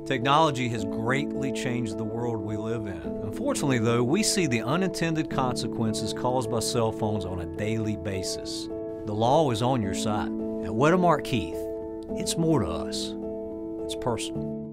Technology has greatly changed the world we live in. Unfortunately, though, we see the unintended consequences caused by cell phones on a daily basis. The law is on your side. At Wettermark Keith, it's more to us. It's personal.